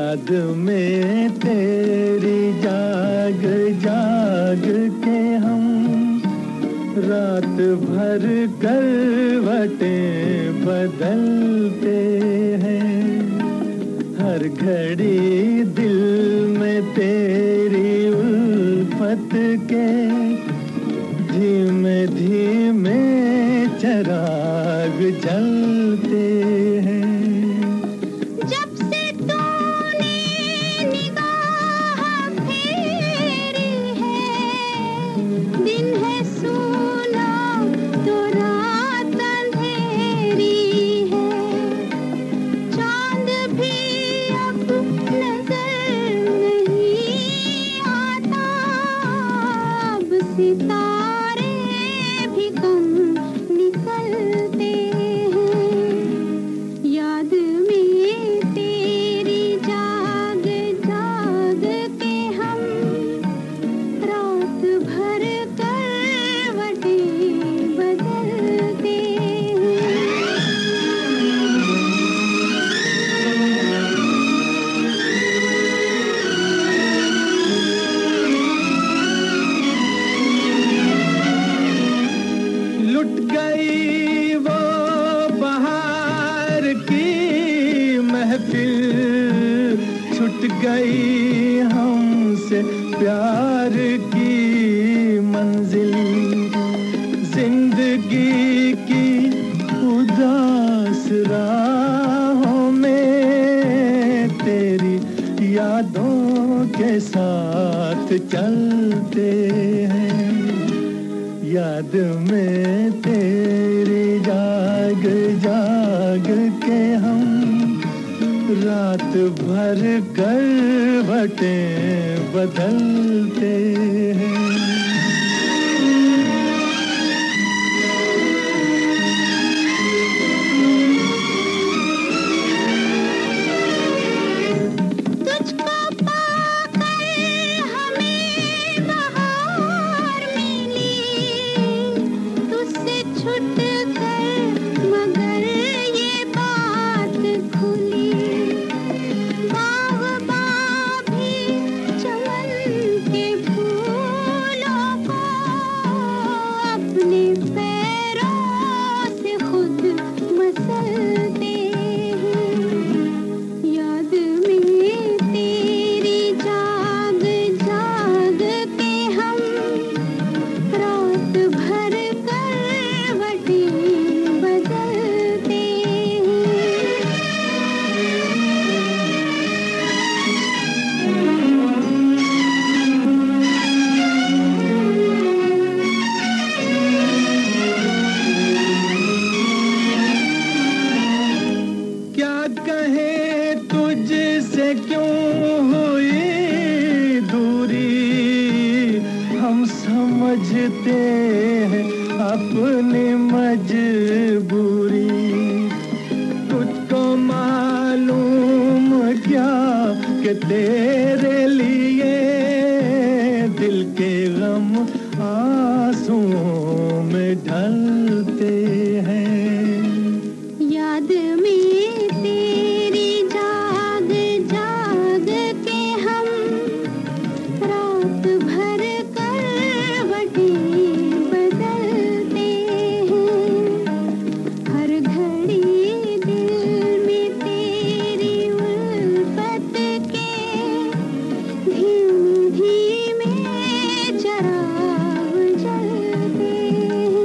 याद में तेरी जाग जाग के हम रात भर करवटें बदलते हैं हर घड़ी दिल में तेरी उल्फत के धीमे धीमे चिराग जलते हैं जब से तूने निगाह फेरी है दिन है सूना तो रात अंधेरी है चांद भी अब नजर नहीं आता अब सितारे भी कम निकलते हैं याद में तेरी जाग जाग के हम रात भर करवटें बदलते लुट गई वो बहार की महफिल छूट गई हमसे प्यार की मंजिल जिंदगी की उदास राहों में तेरी यादों के साथ चलते हैं याद में तेरी जाग जाग के हम रात भर करवटें बदलते हैं तुझको पाकर हमें बहार मिली तुझसे छूट कर मगर ये बात खुली बाग़बां भी चमन के फूलों को अपने पैरों से खुद मसलते हैं याद में तेरी जाग जाग के हम रात भर करवटें बदलते क्या कहे तुझसे क्यों हुई दूरी हम समझते हैं अपनी मजबूरी तुझको मालूम क्या कि तेरे लिए दिल के गम आंसुओं में ढलते हैं याद में तेरी जाग जाग के हम रात भर करवटें बदलते हैं हर घड़ी दिल में तेरी उल्फत के धीमे धीमे चिराग जलते हैं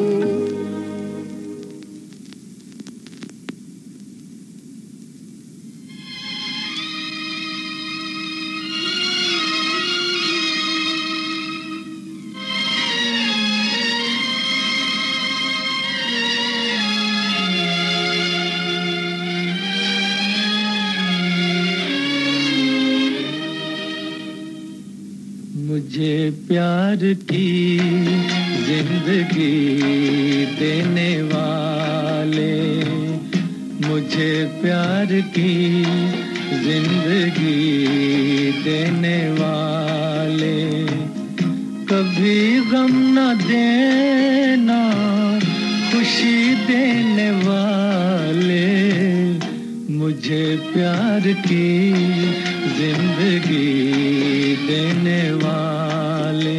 मुझे प्यार की जिंदगी देने वाले मुझे प्यार की जिंदगी देने वाले कभी गम न देना खुशी देने वाले मुझे प्यार की जिंदगी देने वाले।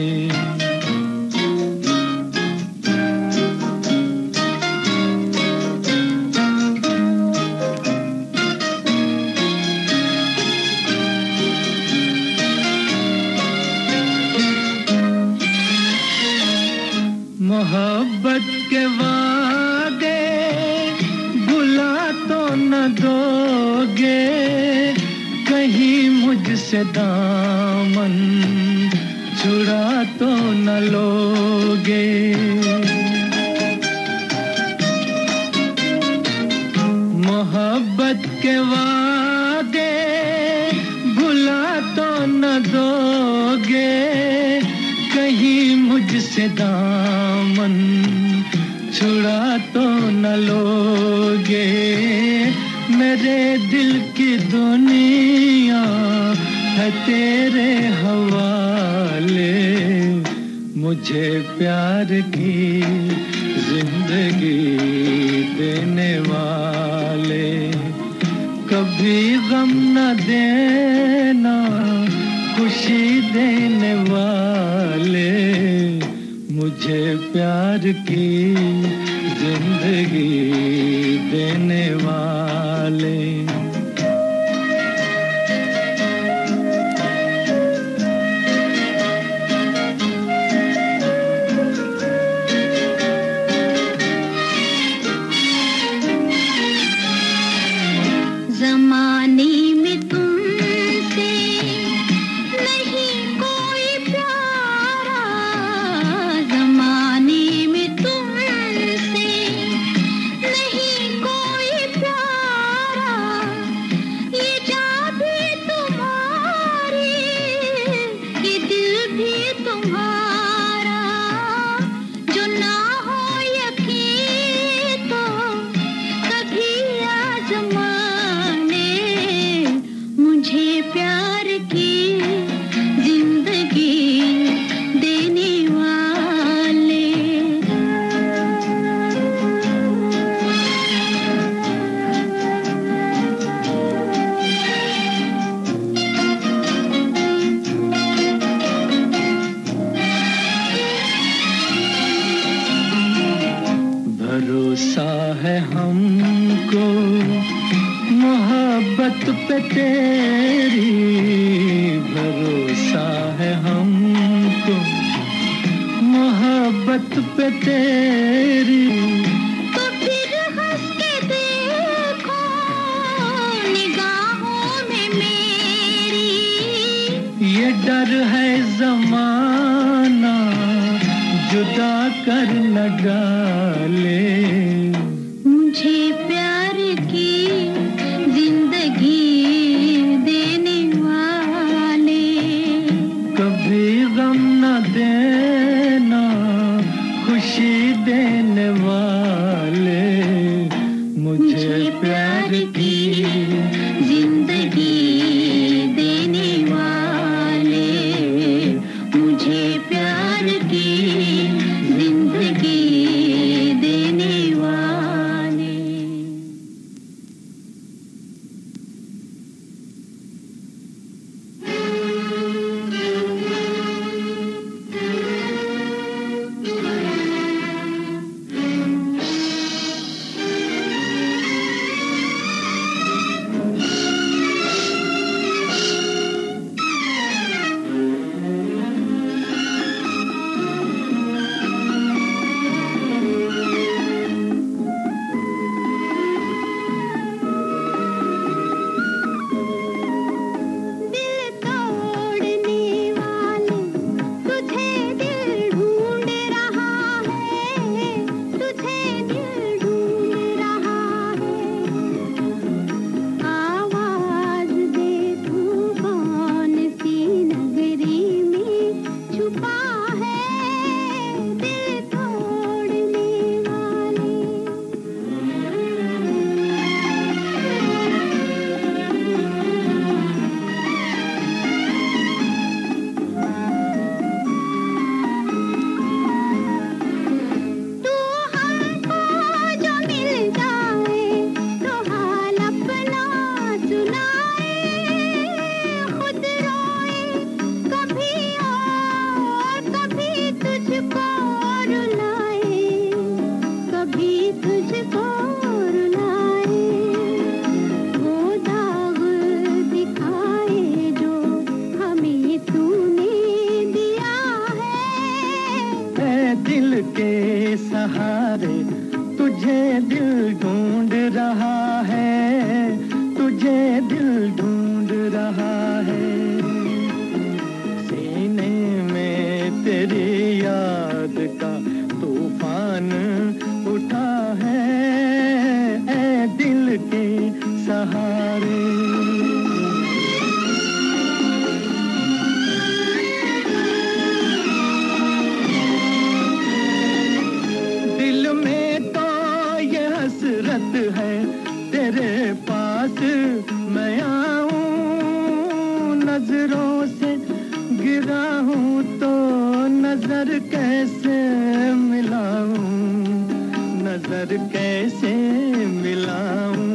मोहब्बत के वादे भुला तो न दोगे, कहीं मुझसे दामन छुड़ा तो न लोगे। मोहब्बत के वादे भुला तो न दोगे, कहीं मुझसे दामन छुड़ा तो न लोगे। मेरे दिल की दुनिया है तेरे हवाले, मुझे प्यार की जिंदगी देने वाले। कभी गम न देना खुशी देने वाले, मुझे प्यार की जिंदगी देने वाले। ज़माने में तुमसे नहीं कोई प्यारा, ज़माने में तुमसे नहीं कोई प्यारा। ये जान भी तुम्हारी, ये दिल भी तुम्हारा। जो ना हो यकीन तो कभी आज़माने, मुझे प्यार की जिंदगी देने वाले। भरोसा है हमको मोहब्बत पे तेरी, भरोसा है हमको मोहब्बत पे तेरी। तो फिर हंस के देखो निगाहों में मेरी, ये डर है ज़माना जुदा कर न डाले, मुझे प्यार की जिंदगी देने वाले। कभी गम न देना खुशी देने वाले, मुझे प्यार की जिंदगी देने वाले, मुझे प्यार की जिंदगी देने वाले। तुझे दिल ढूंढ रहा है, तुझे दिल ढूंढ रहा है। सीने में तेरी याद का तूफान उठा है, ऐ दिल के सहारे। दिल में तो ये हसरत है, तेरे पास मैं आऊं, नजरों से गिरा हूं तो नजर कैसे मिलाऊं, नजर कैसे मिलाऊं।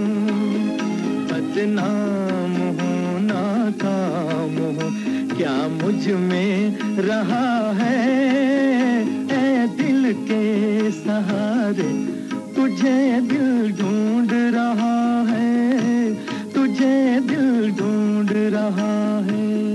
बदनाम हूँ नाकाम हूँ, क्या मुझ में रहा है, ऐ दिल के सहारे। तुझे दिल ढूंढ रहा है, तुझे दिल ढूंढ रहा है।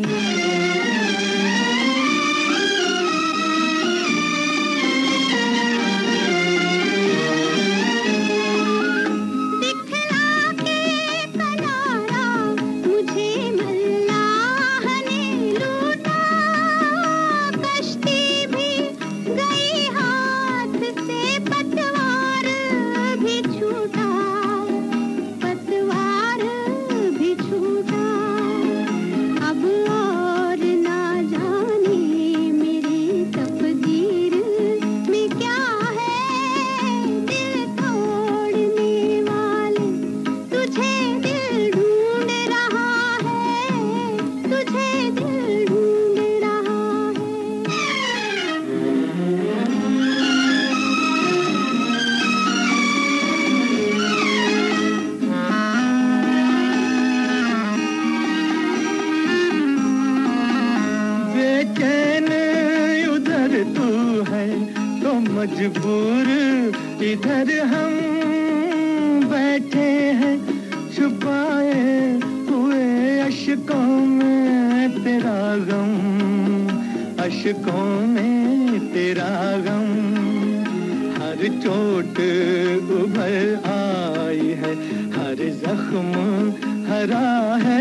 मजबूर इधर हम बैठे हैं, छुपाए हुए अश्कों में तेरा गम, अश्कों में तेरा गम। हर चोट उभर आई है, हर जख्म हरा है।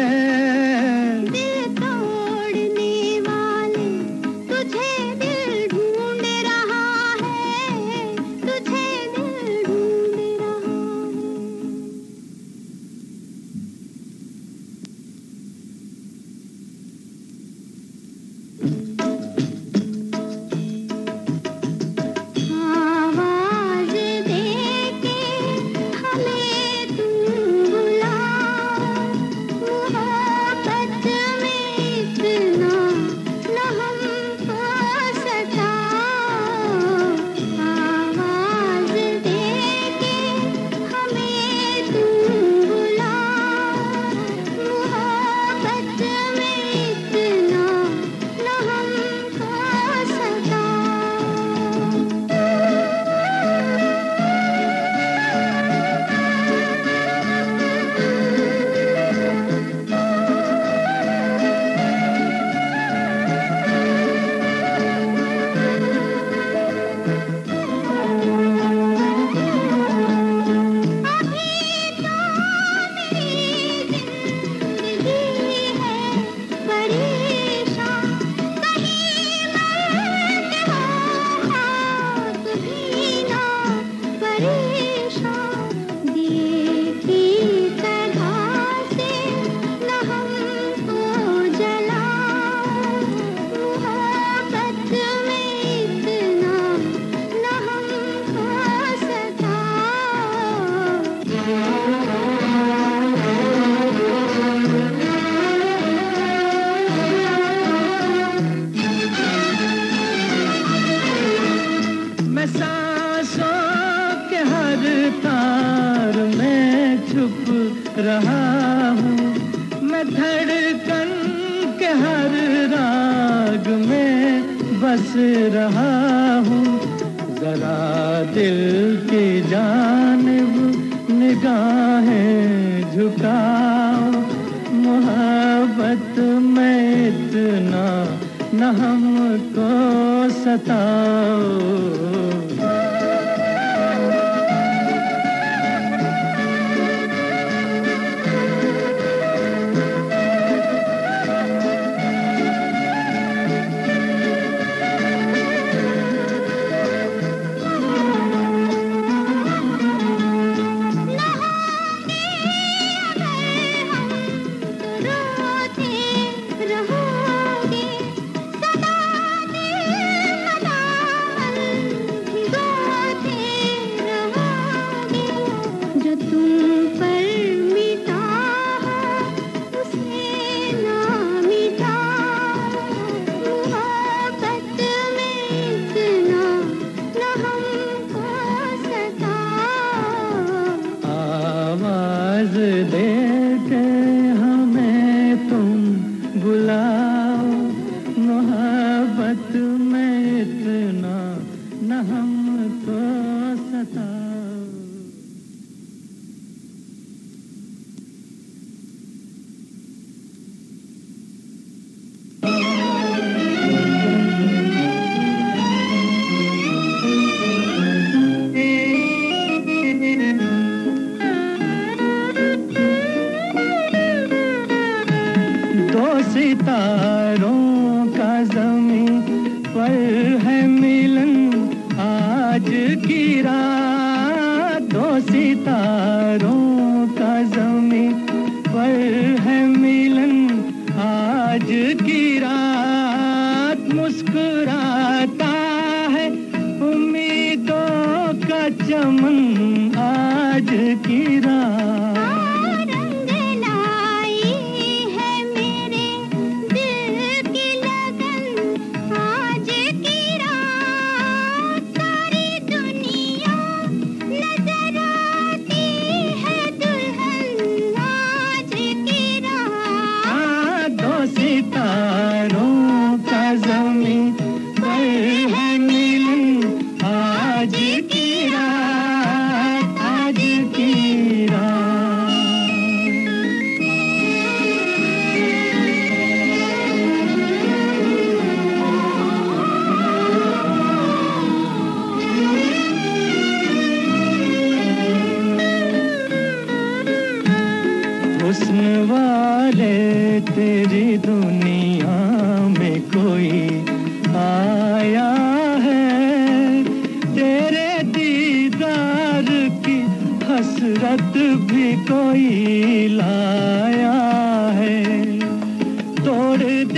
रहा हूँ मैं, धड़कन के हर राग में बस रहा हूँ। जरा दिल की जानिब निगाहें झुकाओ, मोहब्बत में इतना न हमको सताओ। सितारों का ज़मीं पर है मिलन आज की रात मुस्कुराता है उम्मीदों का चमन आज की रात रंग लाई है मेरे दिल की लगन आज की रात सारी दुनिया नजर आती है दुल्हन आज की रात दो सितारों का ज़मीं पर है मिलन आज की रात आज की रात हुस्न वाले तेरी दुनिया में कोई आया है तेरे दीदार की हसरत भी कोई लाया है तोड़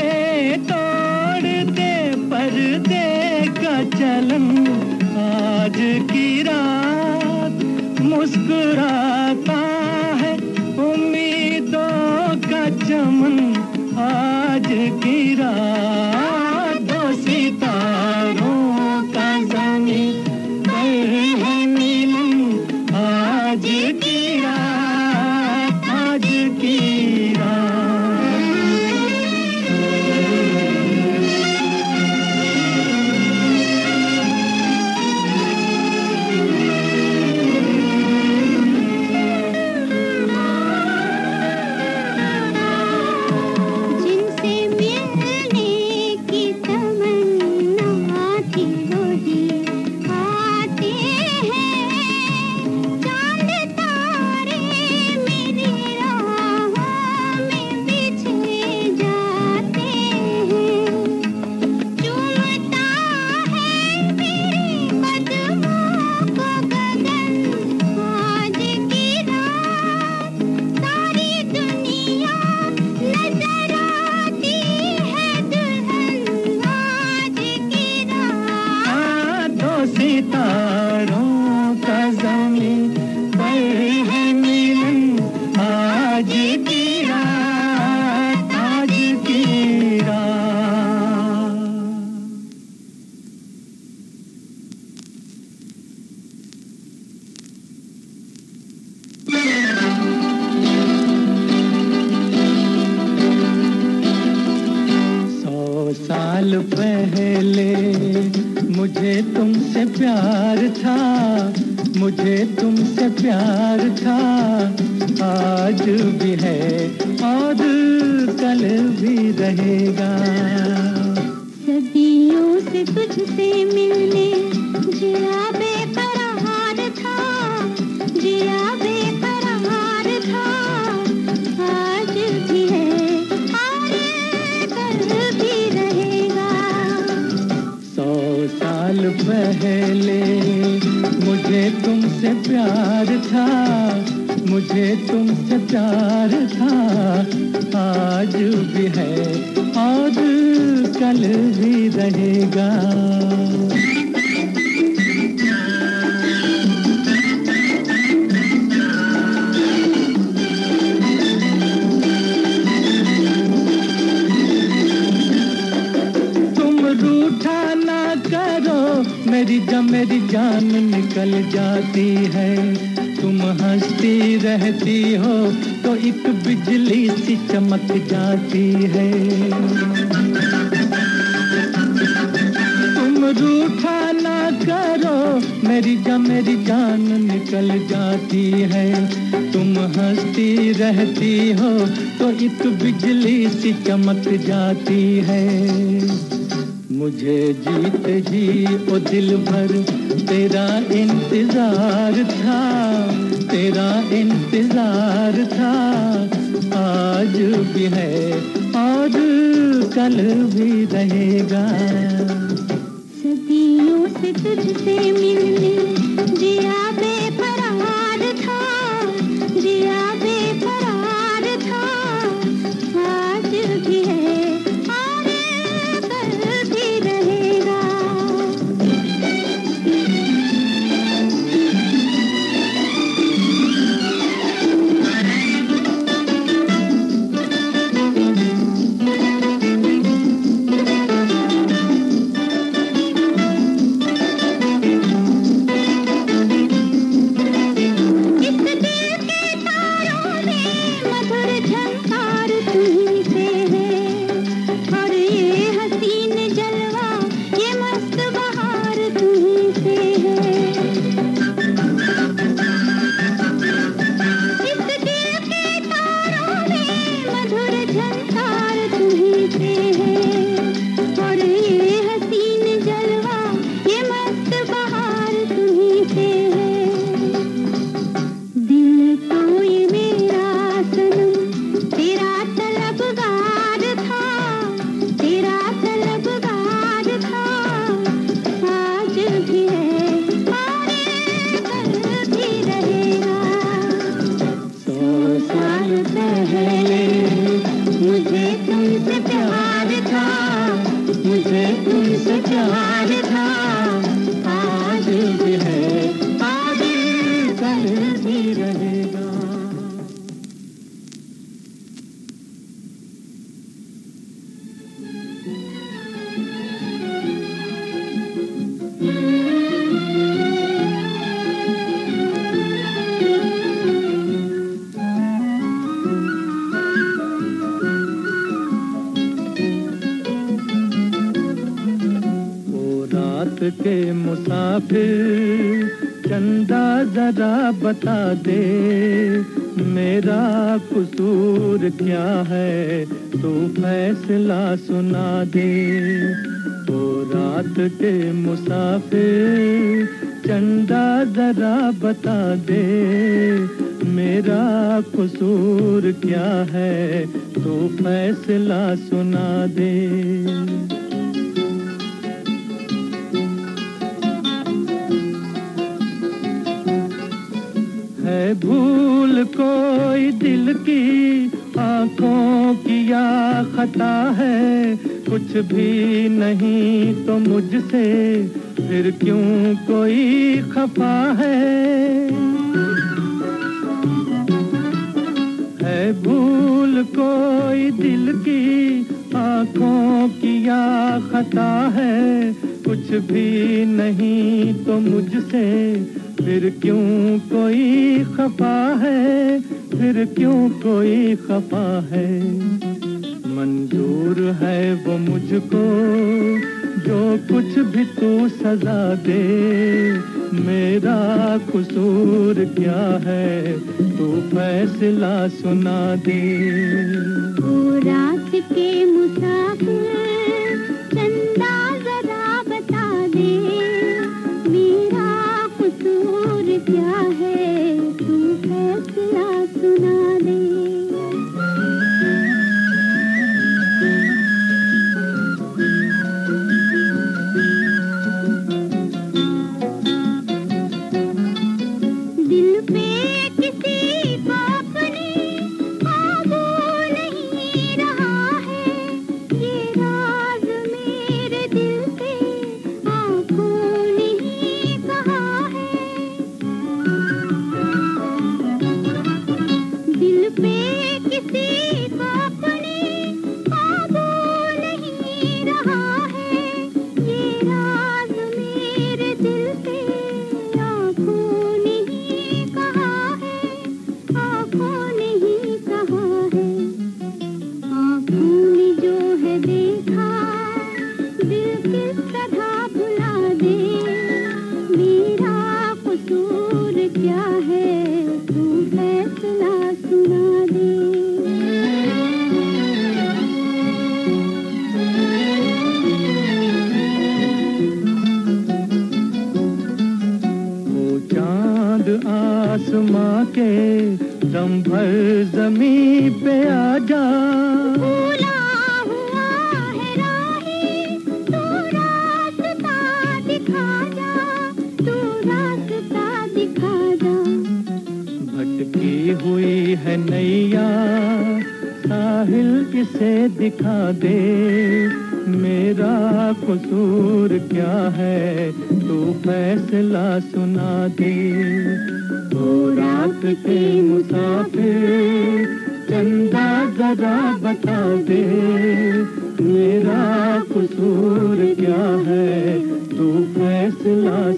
दे पर्दे का चलन आज की रात मुस्कुराता है उम्मीदों का चमन आज की रात दो सितारों का ज़मीं पर है मिलन आज की रात आज की जिनसे मिलने की तमन्ना थी वही आते हैं चांद तारे मेरी राहों में बिछे जाते हैं चूमता है मेरे कदमों को गगन आज की रात सारी दुनिया नजर आती है दुल्हन आज की रात दो सितारों का ज़मीं पर है मिलन आज की रात आज की रात सौ साल पहले मुझे तुमसे प्यार था मुझे तुमसे प्यार था आज भी है और कल भी रहेगा सदियों से तुझसे मिलने जिया बेकरार था आज भी है और कल भी रहेगा 100 साल पहले मुझे तुमसे प्यार था मुझे तुमसे प्यार था आज भी है और कल भी रहेगा तुम रूठा ना करो मेरी जान निकल जाती है तुम हंसती रहती हो तो एक बिजली सी चमक जाती है तुम रूठा ना करो मेरी जान निकल जाती है तुम हंसती रहती हो तो एक बिजली सी चमक जाती है मुझे जीत जी ओ दिल भर तेरा इंतजार था आज भी है और कल भी रहेगा सदियों से तुझसे मिलने जिया बेकरार था प्यार था, आज भी है, आज कल भी रहेगा। के मुसाफिर चंदा जरा बता दे, मेरा कसूर क्या है, तू फैसला सुना दे। ओ रात के मुसाफिर चंदा जरा बता दे, मेरा कसूर क्या है, तू फैसला सुना दे। है भूल कोई दिल की आंखों की या खता है, कुछ भी नहीं तो मुझसे फिर क्यों कोई खफा है। भूल कोई दिल की आंखों की या खता है, कुछ भी नहीं तो मुझसे फिर क्यों कोई खफा है, फिर क्यों कोई खफा है। मंजूर है वो मुझको जो कुछ भी तू सजा दे, मेरा कसूर क्या है, तू फैसला सुना दे। ओ रात के मुसाफिर चंदा जरा बता दे, मेरा कसूर क्या है, तू फैसला सुना दे। दिल पे किसी को अपने काबू नहीं रहा है, ये राज मेरे दिल से आंखों ने ही कहा है। दिल पे किसी को अपने काबू नहीं रहा है, ये राज मेरे दिल से आंखों ने ही कहा है, आंखों ने ही कहा है। आंखों ने जो है देखा, दिल किस तरह भुला दे, मेरा कसूर क्या है, तू फैसला सुना दे। वो चांद आसमां के दम भर जमीन पे आ जा, भूला हुआ है राही, तू रास्ता दिखा जा, तू रास्ता दिखा जा। भटकी हुई है नैया साहिल इसे दिखा दे, मेरा कसूर क्या है, तू फैसला सुना दे। ओ रात के मुसाफिर चंदा जरा बता दे, मेरा कसूर क्या है, तू फैसला